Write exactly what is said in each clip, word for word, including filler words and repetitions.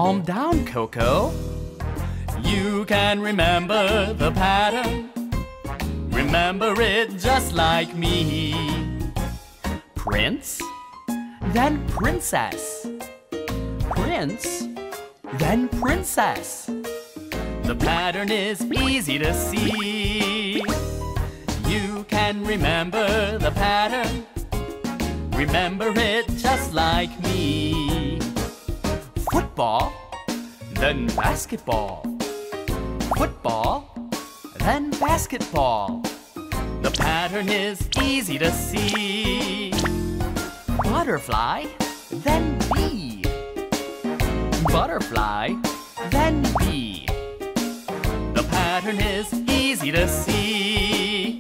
Calm down, Coco. You can remember the pattern. Remember it just like me. Prince, then princess. Prince, then princess. The pattern is easy to see. You can remember the pattern. Remember it just like me. Football, then basketball. Football, then basketball. The pattern is easy to see. Butterfly, then bee. Butterfly, then bee. The pattern is easy to see.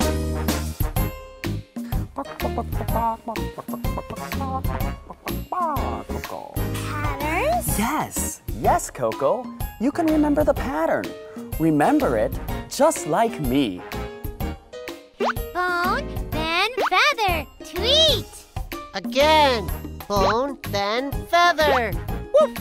Patterns? Yes, yes, Coco. You can remember the pattern. Remember it just like me. Bone, then feather. Tweet. Again. Bone, then feather. Woof.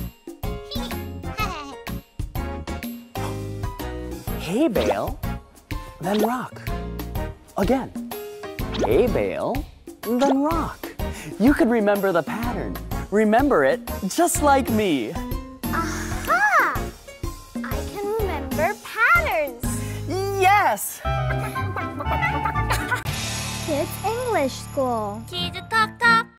Hay bale, then rock. Again. Hay bale, then rock. You can remember the pattern. Remember it just like me. Aha! I can remember patterns. Yes! Kids English School. Kids